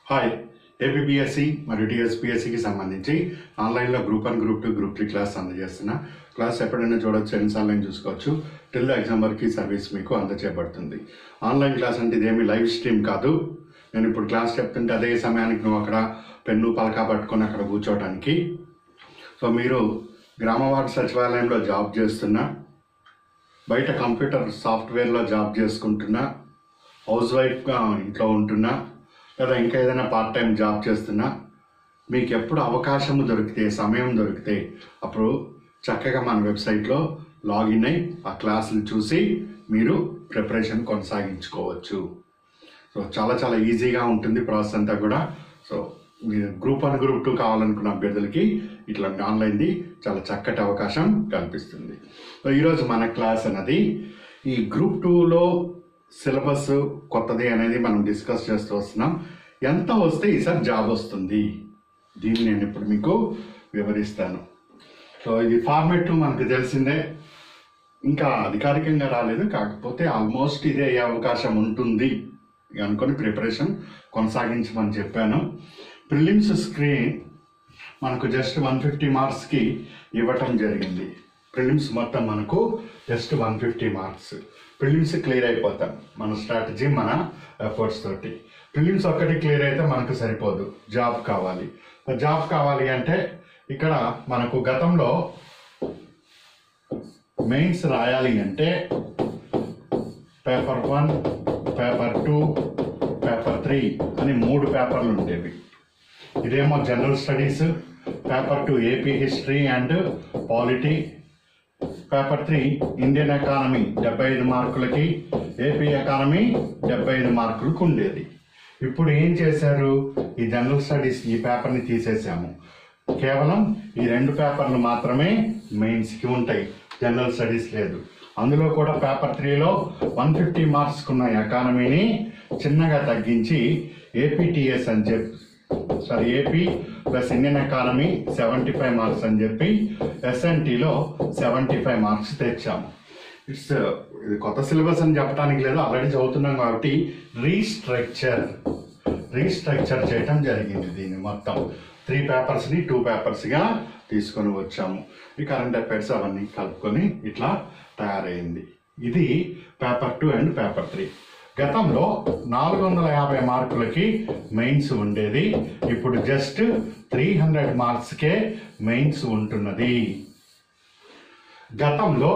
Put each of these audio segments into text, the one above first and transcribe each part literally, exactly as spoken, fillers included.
Hi APSC మరియు టీఎస్పీఎస్సికి సంబంధించి ఆన్లైన్లో group one group two group three class అందజేస్తున్నా. క్లాస్ ఎప్పుడైనా చూడొచ్చు, ఎన్నిసార్లు చూసుకోవచ్చు. టిల్ ఎగ్జామ్ వరకు సర్వీస్ మీకు అందజేయబడుతుంది. ఆన్లైన్ క్లాస్ అంటే ఇదేమి లైవ్ స్ట్రీమ్ కాదు. నేను ఇప్పుడు క్లాస్ చెప్తుంటే అదే సమయానికి నువ్వు అక్కడ పెన్ను పలకా పట్టుకొని అక్కడ కూర్చోవడానికి. సో మీరు గ్రామ వార్డు సచివాలయంలో జాబ్ చేస్తున్నా, బయట కంప్యూటర్ సాఫ్ట్వేర్లో జాబ్ చేసుకుంటున్నా, హౌస్ వైఫ్గా ఇంట్లో ఉంటున్నా, లేదా ఇంకా ఏదైనా పార్ట్ టైం జాబ్ చేస్తున్నా, మీకు ఎప్పుడు అవకాశం దొరికితే, సమయం దొరికితే అప్పుడు చక్కగా మన వెబ్సైట్లో లాగిన్ అయ్యి ఆ క్లాసులు చూసి మీరు ప్రిపరేషన్ కొనసాగించుకోవచ్చు. సో చాలా చాలా ఈజీగా ఉంటుంది ప్రాసెస్ అంతా కూడా. సో మీరు గ్రూప్ వన్ గ్రూప్ టూ కావాలనుకున్న అభ్యర్థులకి ఇట్లాంటి ఆన్లైన్ది చాలా చక్కటి అవకాశం కల్పిస్తుంది. సో ఈరోజు మన క్లాస్ అనేది ఈ గ్రూప్ టూలో సిలబస్ కొత్తది అనేది మనం డిస్కస్ చేస్తూ వస్తున్నాం. ఎంత వస్తే ఈసారి జాబ్ వస్తుంది, దీన్ని నేను ఇప్పుడు మీకు వివరిస్తాను. సో ఇది ఫార్మెట్ మనకు తెలిసిందే, ఇంకా అధికారికంగా రాలేదు, కాకపోతే ఆల్మోస్ట్ ఇదే అయ్యే అవకాశం ఉంటుంది అనుకొని ప్రిపరేషన్ కొనసాగించమని చెప్పాను. ప్రిలిమ్స్ స్క్రీన్ మనకు జస్ట్ వన్ ఫిఫ్టీ మార్క్స్కి ఇవ్వటం జరిగింది. ప్రిలిమ్స్ మొత్తం మనకు just one fifty marks. Prelims clear అయిపోతాం మన స్ట్రాటజీ, మన ఎఫర్ట్స్ తోటి. ప్రిలిమ్స్ ఒక్కటి క్లియర్ అయితే మనకు సరిపోదు, జాబ్ కావాలి. జాబ్ కావాలి అంటే ఇక్కడ మనకు గతంలో మెయిన్స్ రాయాలి అంటే paper one, paper two, paper three అని మూడు పేపర్లు ఉండేవి. ఇదేమో general studies, paper two AP history and polity, paper three Indian economy డెబ్బై ఐదు మార్కులకి, ఏపీ ఎకానమీ డెబ్బై ఐదు మార్కులకు ఉండేది. ఇప్పుడు ఏం చేశారు, ఈ జనరల్ స్టడీస్ ఈ పేపర్ని తీసేసాము. కేవలం ఈ రెండు పేపర్లు మాత్రమే మెయిన్స్కి ఉంటాయి, జనరల్ స్టడీస్ లేదు. అందులో కూడా పేపర్ త్రీలో వన్ ఫిఫ్టీ మార్క్స్కి ఉన్న ఎకానమీని చిన్నగా తగ్గించి ఏపీటీఎస్ అని చెప్పి sorry AP plus Indian economy seventy five marks అని చెప్పి ఎస్ఎన్టీలో సెవెంటీ ఫైవ్ మార్క్స్ తెచ్చాము. ఇట్స్ ఇది కొత్త సిలబస్ అని చెప్పడానికి లేదు, ఆల్రెడీ చదువుతున్నాం కాబట్టి రీస్ట్రక్చర్ రీస్ట్రక్చర్ చేయటం జరిగింది. దీన్ని మొత్తం త్రీ పేపర్స్ని టూ పేపర్స్గా తీసుకొని వచ్చాము. ఈ కరెంట్ అఫైర్స్ అవన్నీ కలుపుకొని ఇట్లా తయారైంది. ఇది paper two and paper three. గతంలో నాలుగు వందల యాభై మార్కులకి మెయిన్స్ ఉండేది, ఇప్పుడు జస్ట్ త్రీ హండ్రెడ్ మార్క్స్కే మెయిన్స్ ఉంటున్నది. గతంలో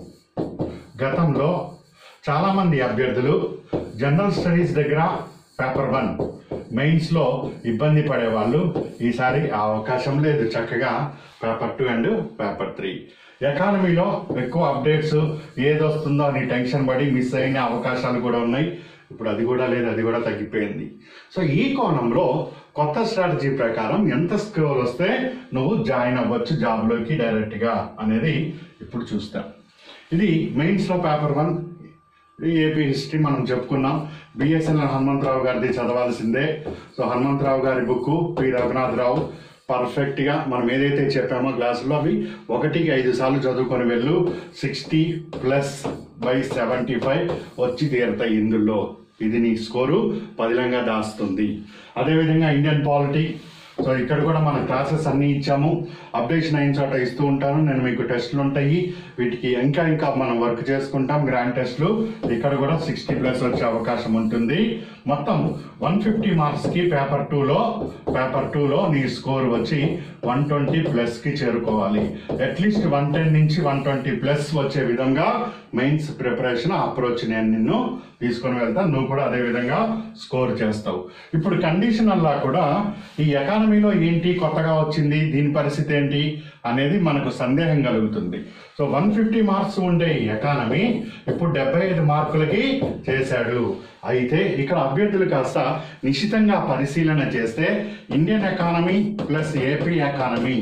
గతంలో చాలామంది అభ్యర్థులు జనరల్ స్టడీస్ దగ్గర పేపర్ వన్ మెయిన్స్లో ఇబ్బంది పడేవాళ్ళు. ఈసారి ఆ అవకాశం లేదు, చక్కగా paper two and paper three. ఎకానమీలో ఎక్కువ అప్డేట్స్ ఏదొస్తుందో అని టెన్షన్ పడి మిస్ అయిన అవకాశాలు కూడా ఉన్నాయి. ఇప్పుడు అది కూడా లేదు, అది కూడా తగ్గిపోయింది. సో ఈ కోణంలో కొత్త స్ట్రాటజీ ప్రకారం ఎంత స్కోర్ వస్తే నువ్వు జాయిన్ అవ్వచ్చు జాబ్లోకి డైరెక్ట్గా అనేది ఇప్పుడు చూస్తాం. ఇది మెయిన్స్లో పేపర్ వన్ ఏపీ హిస్టరీ మనం చెప్పుకున్నాం. బిఎస్ఎన్ఎల్ హనుమంతరావు గారిది చదవాల్సిందే. సో హనుమంతరావు గారి బుక్, పి రఘునాథరావు, పర్ఫెక్ట్గా మనం ఏదైతే చెప్పామో క్లాసులో అవి ఒకటికి ఐదు సార్లు చదువుకొని వెళ్ళు. Sixty plus by seventy five వచ్చి తీరుతాయి ఇందులో. ఇది నీ స్కోరు పదిలంగా దాస్తుంది. అదేవిధంగా ఇండియన్ పాలిటీ, సో ఇక్కడ కూడా మన క్లాసెస్ అన్నీ ఇచ్చాము. అప్డేషన్ అయిన చోట ఇస్తూ ఉంటాను నేను, మీకు టెస్టులు ఉంటాయి, వీటికి ఇంకా ఇంకా మనం వర్క్ చేసుకుంటాం. గ్రాండ్ టెస్టులు ఇక్కడ కూడా సిక్స్టీ ప్లస్ వచ్చే అవకాశం ఉంటుంది. మొత్తం వన్ ఫిఫ్టీ మార్క్స్కి పేపర్ టూలో పేపర్ టూలో నీ స్కోర్ వచ్చి వన్ ట్వంటీ ప్లస్కి చేరుకోవాలి. అట్లీస్ట్ వన్ టెన్ నుంచి వన్ ట్వంటీ ప్లస్ వచ్చే విధంగా మెయిన్స్ ప్రిపరేషన్ అప్రోచ్ నేను నిన్ను తీసుకొని వెళ్తాను. నువ్వు కూడా అదే విధంగా స్కోర్ చేస్తావు. ఇప్పుడు కండిషనల్లా కూడా ఈ ఎకానమీలో ఏంటి కొత్తగా వచ్చింది, దీని పరిస్థితి ఏంటి అనేది మనకు సందేహం కలుగుతుంది. సో వన్ ఫిఫ్టీ మార్క్స్ ఉండే ఎకానమీ ఇప్పుడు డెబ్బై ఐదు మార్కులకి చేశాడు. అయితే ఇక్కడ అభ్యర్థులు కాస్త నిశితంగా పరిశీలన చేస్తే Indian economy plus AP economy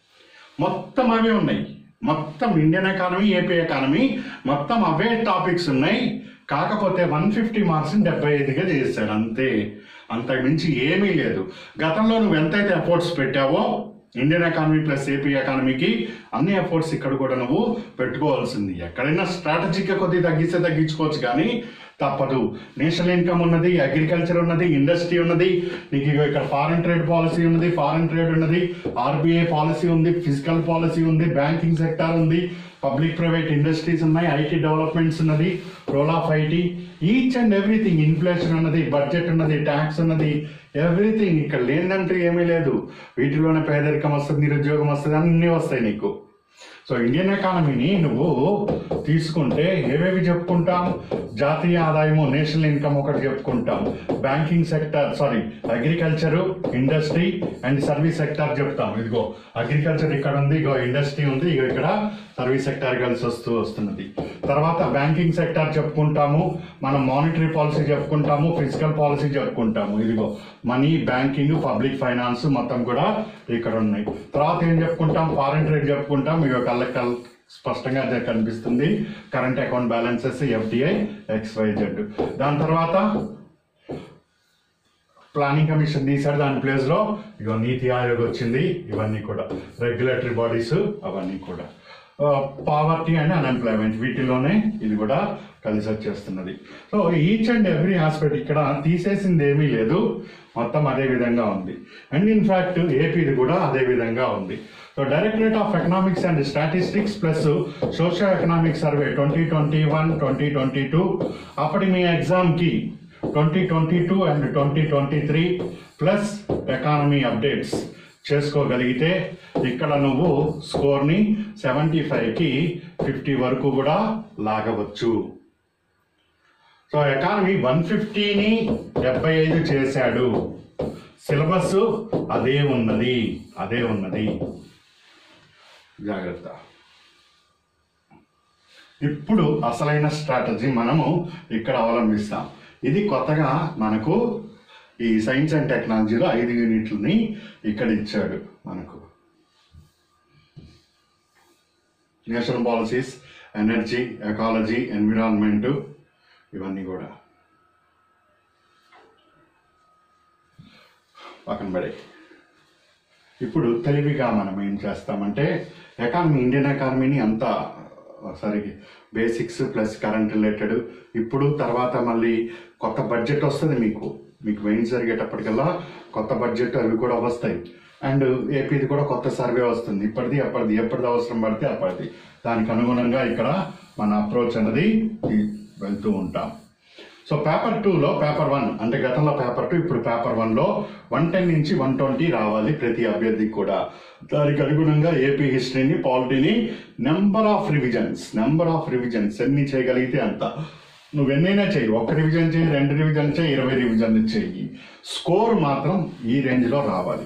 మొత్తం అవే ఉన్నాయి. మొత్తం ఇండియన్ ఎకానమీ, ఏపీ ఎకానమీ మొత్తం అవే టాపిక్స్ ఉన్నాయి. కాకపోతే వన్ ఫిఫ్టీ మార్క్స్ని డెబ్బై ఐదుగా చేశారు అంతే, అంతకు మించి ఏమీ లేదు. గతంలో నువ్వు ఎంతైతే ఎఫర్ట్స్ పెట్టావో ఇండియన్ ఎకానమీ ప్లస్ ఏపీ ఎకానమీకి అన్ని ఎఫర్ట్స్ ఇక్కడ కూడా నువ్వు పెట్టుకోవాల్సింది. ఎక్కడైనా స్ట్రాటజీగా కొద్దిగా తగ్గిస్తే తగ్గించుకోవచ్చు, కానీ తప్పదు. నేషనల్ ఇన్కమ్ ఉన్నది, అగ్రికల్చర్ ఉన్నది, ఇండస్ట్రీ ఉన్నది, నీకు ఇక్కడ ఫారెన్ ట్రేడ్ పాలసీ ఉన్నది, ఫారెన్ ట్రేడ్ ఉన్నది, ఆర్బీఐ పాలసీ ఉంది, ఫిజికల్ పాలసీ ఉంది, బ్యాంకింగ్ సెక్టార్ ఉంది, పబ్లిక్ ప్రైవేట్ ఇండస్ట్రీస్ ఉన్నాయి, ఐటీ డెవలప్మెంట్స్ ఉన్నది, role of IT, each and everything, inflation ఉన్నది, బడ్జెట్ ఉన్నది, ట్యాక్స్ ఉన్నది, ఎవ్రీథింగ్. ఇక్కడ లేదంటే ఏమీ లేదు. వీటిలోనే పేదరికం వస్తుంది, నిరుద్యోగం వస్తుంది, అన్నీ వస్తాయి నీకు. సో ఇండియన్ ఎకానమీని నువ్వు తీసుకుంటే ఏవేవి చెప్పుకుంటాం? జాతీయ ఆదాయము, నేషనల్ ఇన్కమ్ ఒకటి చెప్పుకుంటాం, banking sector sorry agriculture, industry and service sector చెప్తాం. ఇదిగో అగ్రికల్చర్ ఇక్కడ ఉంది, ఇగో ఇండస్ట్రీ ఉంది, ఇగో ఇక్కడ సర్వీస్ సెక్టార్ కలిసి వస్తూ వస్తున్నది. తర్వాత బ్యాంకింగ్ సెక్టార్ చెప్పుకుంటాము, మనం మానిటరీ పాలసీ చెప్పుకుంటాము, ఫిజికల్ పాలసీ చెప్పుకుంటాము. ఇదిగో మనీ, బ్యాంకింగ్, పబ్లిక్ ఫైనాన్స్ మొత్తం కూడా ఇక్కడ ఉన్నాయి. తర్వాత ఏం చెప్పుకుంటాం? ఫారెన్ ట్రేడ్ చెప్పుకుంటాం. ఇక కళ్ళ కల్ స్పష్టంగా అదే కనిపిస్తుంది, current account balances, FDI, XYZ. దాని తర్వాత ప్లానింగ్ కమిషన్ తీసాడు, దాని ప్లేస్లో ఇగో నీతి ఆయోగ్ వచ్చింది. ఇవన్నీ కూడా రెగ్యులేటరీ బాడీస్, అవన్నీ కూడా పావర్టీ అండ్ అన్ఎంప్లాయ్మెంట్, వీటిలోనే ఇది కూడా కలిసి వచ్చేస్తున్నది. So each and every aspect ఇక్కడ తీసేసింది ఏమీ లేదు, మొత్తం అదే విధంగా ఉంది. అండ్ ఇన్ఫ్యాక్ట్ ఏపీది కూడా అదే విధంగా ఉంది. So directorate of economics and statistics plus socio economic survey twenty twenty one twenty twenty two అప్పటి మీ ఎగ్జామ్కి twenty twenty two and twenty twenty three plus economy updates చేసుకోగలిగితే ఇక్కడ నువ్వు స్కోర్ని సెవెంటీ ఫైవ్కి ఫిఫ్టీ వరకు కూడా లాగవచ్చు. సో ఎకానమీ వన్ ఫిఫ్టీని డెబ్బై ఐదు చేశాడు, సిలబస్ అదే ఉన్నది అదే ఉన్నది జాగ్రత్త. ఇప్పుడు అసలైన స్ట్రాటజీ మనము ఇక్కడ అవలంబిస్తాం. ఇది కొత్తగా మనకు ఈ సైన్స్ అండ్ టెక్నాలజీలో ఐదు యూనిట్లని ఇక్కడ ఇచ్చాడు మనకు. National policies, energy, ecology, environment, ఇవన్నీ కూడా పక్కన పడే. ఇప్పుడు తెలివిగా మనం ఏం చేస్తామంటే ఎకానమీ, ఇండియన్ ఎకానమీని అంతా సరే బేసిక్స్ ప్లస్ కరెంట్ రిలేటెడ్, ఇప్పుడు తర్వాత మళ్ళీ కొత్త బడ్జెట్ వస్తుంది మీకు మీకు మెయిన్స్ జరిగేటప్పటికల్లా కొత్త బడ్జెట్ అవి కూడా వస్తాయి. అండ్ ఏపీది కూడా కొత్త సర్వే వస్తుంది, ఇప్పటిది అప్పటిది, ఎప్పటిది అవసరం పడితే అప్పటిది. దానికి అనుగుణంగా ఇక్కడ మన అప్రోచ్ అనేది వెళ్తూ ఉంటాం. సో పేపర్ టూలో పేపర్ వన్ అంటే గతంలో పేపర్ టూ, ఇప్పుడు పేపర్ వన్లో వన్ టెన్ నుంచి వన్ ట్వంటీ రావాలి ప్రతి అభ్యర్థికి కూడా. దానికి అనుగుణంగా ఏపీ హిస్టరీని, పాలిటీని number of revisions number of revisions ఎన్ని చేయగలిగితే అంత. నువ్వెన్నైనా చెయ్యి, ఒక్క రివిజన్ చేయి, రెండు రివిజన్ చేయి, ఇరవై రివిజన్లు చెయ్యి, స్కోర్ మాత్రం ఈ రేంజ్లో రావాలి.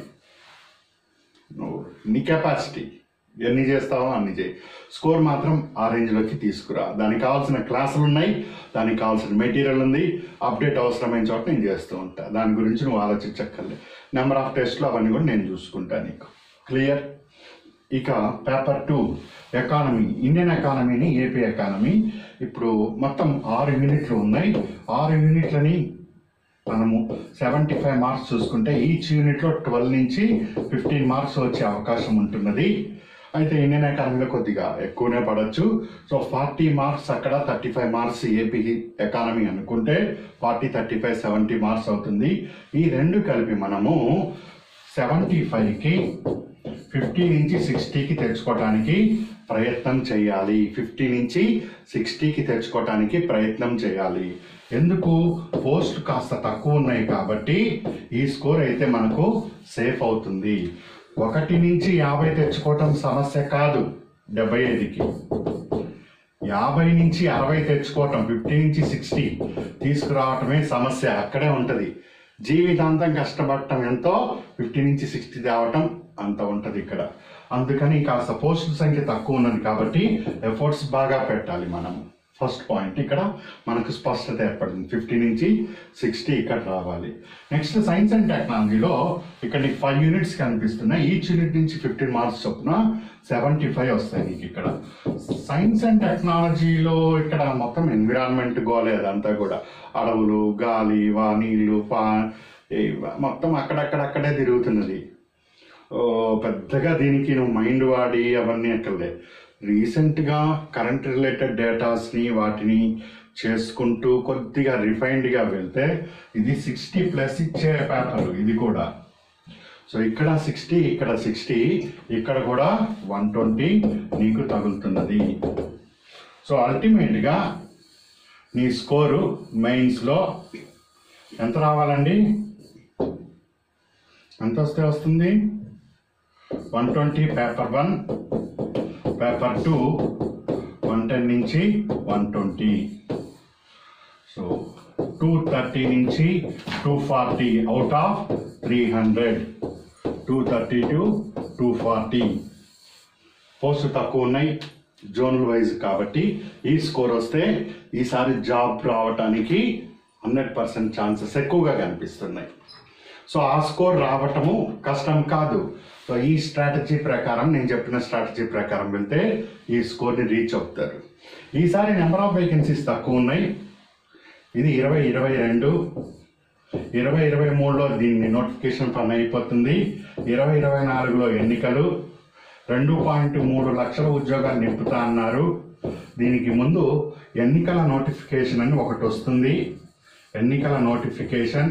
నువ్వు నీ కెపాసిటీ ఎన్ని చేస్తావో అన్ని చేయి, స్కోర్ మాత్రం ఆ రేంజ్లోకి తీసుకురా. దానికి కావాల్సిన క్లాసులు ఉన్నాయి, దానికి కావాల్సిన మెటీరియల్ ఉంది, అప్డేట్ అవసరమైన చోట నేను చేస్తూ ఉంటా. దాని గురించి నువ్వు ఆలోచించక్కర్లే. నెంబర్ ఆఫ్ టెస్ట్లు అవన్నీ కూడా నేను చూసుకుంటాను నీకు. క్లియర్? ఇక పేపర్ టూ ఎకానమీ, ఇండియన్ ఎకానమీని, ఏపీ ఎకానమీ. ఇప్పుడు మొత్తం ఆరు యూనిట్లు ఉన్నాయి. ఆరు యూనిట్లని మనము సెవెంటీ ఫైవ్ మార్క్స్ చూసుకుంటే ఈచ్ యూనిట్లో ట్వెల్వ్ నుంచి ఫిఫ్టీన్ మార్క్స్ వచ్చే అవకాశం ఉంటున్నది. అయితే ఇండియన్ ఎకానమీలో కొద్దిగా ఎక్కువనే పడవచ్చు. సో ఫార్టీ మార్క్స్ అక్కడ, thirty five marks AP economy అనుకుంటే forty thirty five seventy marks అవుతుంది. ఈ రెండు కలిపి మనము సెవెంటీ ఫైవ్కి ఫిఫ్టీ నుంచి సిక్స్టీకి తెచ్చుకోవటానికి ప్రయత్నం చేయాలి. ఫిఫ్టీ నుంచి సిక్స్టీకి తెచ్చుకోవటానికి ప్రయత్నం చేయాలి. ఎందుకు? పోస్ట్ కాస్త తక్కువ ఉన్నాయి కాబట్టి ఈ స్కోర్ అయితే మనకు సేఫ్ అవుతుంది. ఒకటి నుంచి యాభై తెచ్చుకోవటం సమస్య కాదు. డెబ్బై ఐదుకి యాభై నుంచి అరవై తెచ్చుకోవటం, ఫిఫ్టీ నుంచి సిక్స్టీ తీసుకురావటమే సమస్య. అక్కడే ఉంటుంది. జీవితాంతం కష్టపడటం ఎంతో, ఫిఫ్టీ నుంచి సిక్స్టీ తేవటం అంత ఉంటుంది ఇక్కడ. అందుకని కాస్త పోస్టుల సంఖ్య తక్కువ ఉన్నది కాబట్టి ఎఫర్ట్స్ బాగా పెట్టాలి మనము. ఫస్ట్ పాయింట్ ఇక్కడ మనకు స్పష్టత ఏర్పడింది. ఫిఫ్టీ నుంచి సిక్స్టీ ఇక్కడ రావాలి. నెక్స్ట్ సైన్స్ అండ్ టెక్నాలజీలో ఇక్కడ నీకు ఫైవ్ యూనిట్స్ కనిపిస్తున్నాయి. ఈచ్ యూనిట్ నుంచి ఫిఫ్టీన్ మార్క్స్ చొప్పున సెవెంటీ ఫైవ్ వస్తాయి నీకు ఇక్కడ. సైన్స్ అండ్ టెక్నాలజీలో ఇక్కడ మొత్తం ఎన్విరాన్మెంట్ గోలే, అదంతా కూడా అడవులు, గాలి, వా నీళ్ళు, పా మొత్తం అక్కడక్కడక్కడే తిరుగుతున్నది. పెద్దగా దీనికి నువ్వు మైండ్ వాడి అవన్నీ అక్కర్లే. రీసెంట్గా కరెంట్ రిలేటెడ్ డేటాస్ని వాటిని చేసుకుంటూ కొద్దిగా రిఫైన్డ్గా వెళ్తే ఇది సిక్స్టీ ప్లస్ ఇచ్చే పేపర్ ఇది కూడా. సో ఇక్కడ సిక్స్టీ, ఇక్కడ సిక్స్టీ, ఇక్కడ కూడా వన్ ట్వంటీ నీకు తగులుతున్నది. సో అల్టిమేట్గా నీ స్కోరు మెయిన్స్లో ఎంత రావాలండి? ఎంత వస్తే వస్తుంది? One twenty paper one, paper two one ten నుంచి one twenty. So two thirty నుంచి two forty out of three hundred. Two thirty to two forty post తక్కువ ఉన్నాయి జోనల్ వైజ్ కాబట్టి ఈ స్కోర్ వస్తే ఈసారి జాబ్ రావటానికి హండ్రెడ్ పర్సెంట్ ఛాన్సెస్ ఎక్కువగా కనిపిస్తున్నాయి. సో ఆ స్కోర్ రావటము కష్టం కాదు. సో ఈ స్ట్రాటజీ ప్రకారం, నేను చెప్పిన స్ట్రాటజీ ప్రకారం వెళ్తే ఈ స్కోర్ని రీచ్ అవుతారు. ఈసారి నెంబర్ ఆఫ్ వేకెన్సీస్ తక్కువ ఉన్నాయి. ఇది ఇరవై ఇరవై రెండు ఇరవై ఇరవై మూడులో దీన్ని నోటిఫికేషన్ పని అయిపోతుంది. ఇరవై ఇరవై నాలుగులో ఎన్నికలు. రెండు పాయింట్ మూడు లక్షల ఉద్యోగాలు నింపుతా అన్నారు. దీనికి ముందు ఎన్నికల నోటిఫికేషన్ అని ఒకటి వస్తుంది. ఎన్నికల నోటిఫికేషన్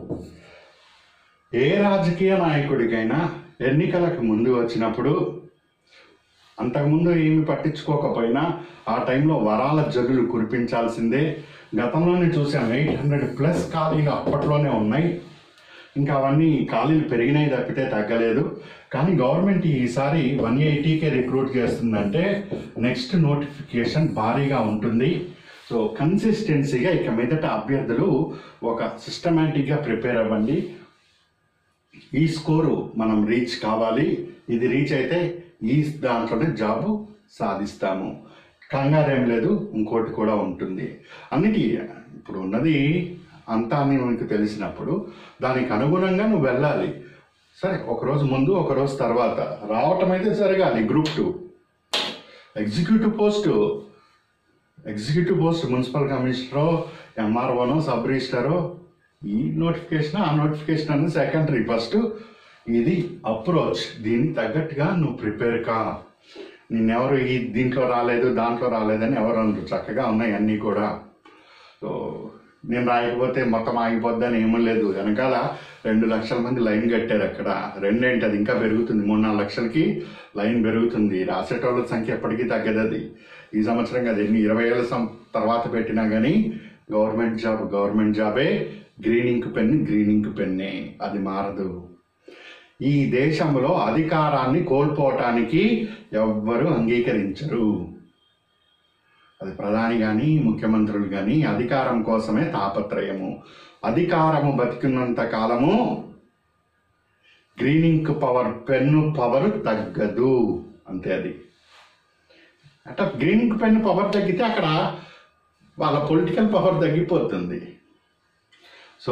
ఏ రాజకీయ నాయకుడికైనా ఎన్నికలకు ముందు వచ్చినప్పుడు, అంతకుముందు ఏమి పట్టించుకోకపోయినా ఆ టైంలో వరాల జల్లులు కురిపించాల్సిందే. గతంలోనే చూసాం, ఎయిట్ హండ్రెడ్ ప్లస్ ఖాళీలు అప్పట్లోనే ఉన్నాయి. ఇంకా అవన్నీ ఖాళీలు పెరిగినాయి తప్పితే తగ్గలేదు. కానీ గవర్నమెంట్ ఈసారి వన్ ఎయిటీకే రిక్రూట్ చేస్తుందంటే నెక్స్ట్ నోటిఫికేషన్ భారీగా ఉంటుంది. సో కన్సిస్టెన్సీగా ఇక మీదట అభ్యర్థులు ఒక సిస్టమేటిక్గా ప్రిపేర్ అవ్వండి. ఈ స్కోరు మనం రీచ్ కావాలి. ఇది రీచ్ అయితే ఈ దాంట్లోనే జాబు సాధిస్తాము. కంగారేం లేదు, ఇంకోటి కూడా ఉంటుంది. అన్నిటి ఇప్పుడు ఉన్నది అంతా అని మనకు తెలిసినప్పుడు దానికి అనుగుణంగా నువ్వు వెళ్ళాలి. సరే, ఒకరోజు ముందు ఒకరోజు తర్వాత రావటం అయితే జరగాలి. Group two executive post executive post municipal కమిషనరో, ఎంఆర్ఓనో, సబ్ రిజిస్టరో, ఈ నోటిఫికేషన్ ఆ నోటిఫికేషన్ అన్నది సెకండరీ. ఫస్ట్ ఇది అప్రోచ్. దీనికి తగ్గట్టుగా నువ్వు ప్రిపేర్ కా. నిన్నెవరు ఈ దీంట్లో రాలేదు దాంట్లో రాలేదని ఎవరు అనరు. చక్కగా ఉన్నాయి అన్నీ కూడా. సో నేను రాయకపోతే మొత్తం ఆగిపోద్దని ఏమీ లేదు. వెనకాల రెండు లక్షల మంది లైన్ కట్టారు. అక్కడ రెండేంటి, అది ఇంకా పెరుగుతుంది. మూడు నాలుగు లక్షలకి లైన్ పెరుగుతుంది. రాసేటోళ్ళ సంఖ్య ఎప్పటికీ తగ్గదు. అది ఈ సంవత్సరం కదా, ఎన్ని ఇరవై ఏళ్ళ సం తర్వాత పెట్టినా కానీ గవర్నమెంట్ జాబ్ గవర్నమెంట్ జాబే. Green ink pen green ink పెన్నే, అది మారదు. ఈ దేశంలో అధికారాన్ని కోల్పోవటానికి ఎవ్వరూ అంగీకరించరు. అది ప్రధాని కానీ ముఖ్యమంత్రులు కానీ అధికారం కోసమే తాపత్రయము. అధికారము బతికినంత కాలము green ink power pen power తగ్గదు. అంతే. అది అంటే గ్రీన్ ఇంక్ పెన్ను పవర్ తగ్గితే అక్కడ వాళ్ళ పొలిటికల్ పవర్ తగ్గిపోతుంది. సో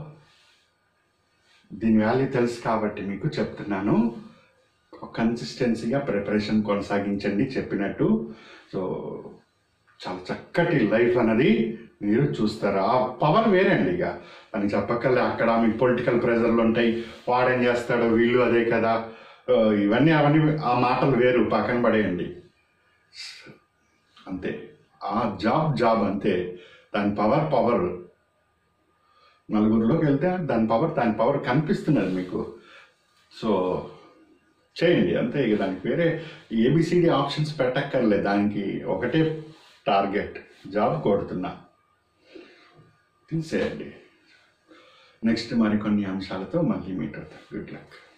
దీని వాల్యూ తెలుసు కాబట్టి మీకు చెప్తున్నాను. కన్సిస్టెన్సీగా ప్రిపరేషన్ కొనసాగించండి చెప్పినట్టు. సో చాలా చక్కటి లైఫ్ అన్నది మీరు చూస్తారు. ఆ పవర్ వేరండి. ఇక అని చెప్పక్కర్లే. అక్కడ మీకు పొలిటికల్ ప్రెజర్లు ఉంటాయి. వాడేం చేస్తాడో, వీళ్ళు అదే కదా, ఇవన్నీ అవన్నీ ఆ మాటలు వేరు, పక్కన పడేయండి. అంతే. ఆ జాబ్ జాబ్ అంతే. దాని పవర్ పవర్ నలుగురిలోకి వెళ్తే దాని పవర్ దాని పవర్ కనిపిస్తున్నది మీకు. సో చేయండి అంతే. ఇక దానికి వేరే ఏబిసిడి ఆప్షన్స్ పెట్టక్కర్లే. దానికి ఒకటే టార్గెట్, జాబ్ కొడుతున్నా, తీసేయండి. నెక్స్ట్ మరికొన్ని అంశాలతో మళ్ళీ మీట్ అవుతాం. Good luck.